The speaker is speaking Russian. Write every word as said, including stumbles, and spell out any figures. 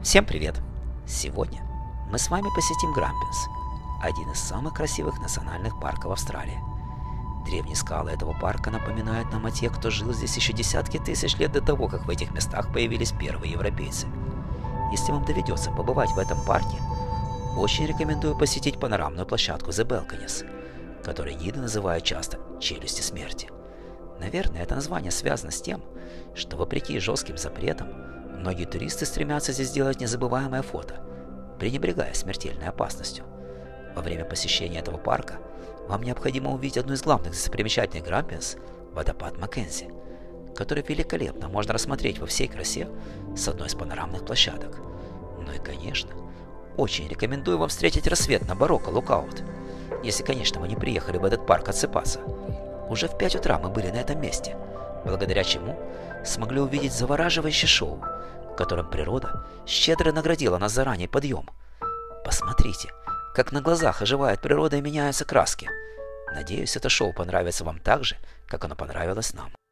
Всем привет! Сегодня мы с вами посетим Грампинс, один из самых красивых национальных парков Австралии. Древние скалы этого парка напоминают нам о тех, кто жил здесь еще десятки тысяч лет до того, как в этих местах появились первые европейцы. Если вам доведется побывать в этом парке, очень рекомендую посетить панорамную площадку The Balconies, которую гиды называют часто «челюсти смерти». Наверное, это название связано с тем, что вопреки жестким запретам, многие туристы стремятся здесь сделать незабываемое фото, пренебрегая смертельной опасностью. Во время посещения этого парка вам необходимо увидеть одну из главных достопримечательностей Грампинс – водопад Маккензи, который великолепно можно рассмотреть во всей красе с одной из панорамных площадок. Ну и, конечно, очень рекомендую вам встретить рассвет на Барокко Лукаут, если, конечно, вы не приехали в этот парк отсыпаться. Уже в пять утра мы были на этом месте, благодаря чему смогли увидеть завораживающее шоу, которым природа щедро наградила нас за ранний подъем. Посмотрите, как на глазах оживает природа и меняются краски. Надеюсь, это шоу понравится вам так же, как оно понравилось нам.